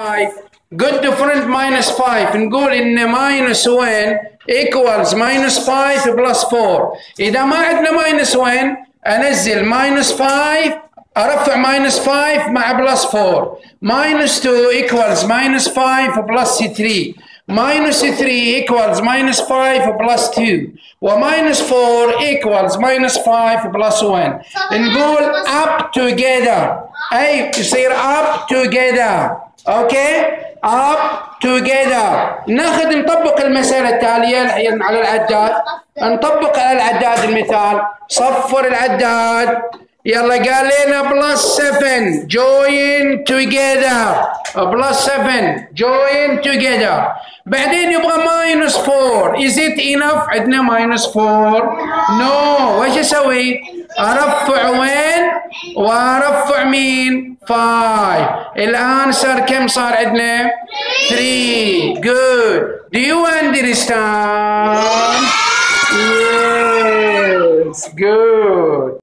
5 good friend minus 5 نقول ان minus 1 equals minus 5 plus 4. اذا ما عندنا minus 1 انزل minus 5 ارفع minus 5 مع plus 4. minus 2 equals minus 5 plus 3. minus 3 equals minus 5 plus 2 و minus 4 equals minus 5 plus 1. نقول up together أي يصير up together. أوكي up together. ناخذ نطبق المسألة التالية الحين على العداد. نطبق على العداد المثال. صفر العداد. يلا قال لنا plus 7 join together plus 7 join together. بعدين يبغى minus 4 is it enough؟ عندنا minus 4 no. وش اسوي؟ ارفع وين؟ وارفع مين؟ 5. الانسر كم صار عندنا؟ 3. good. do you understand؟ yes good.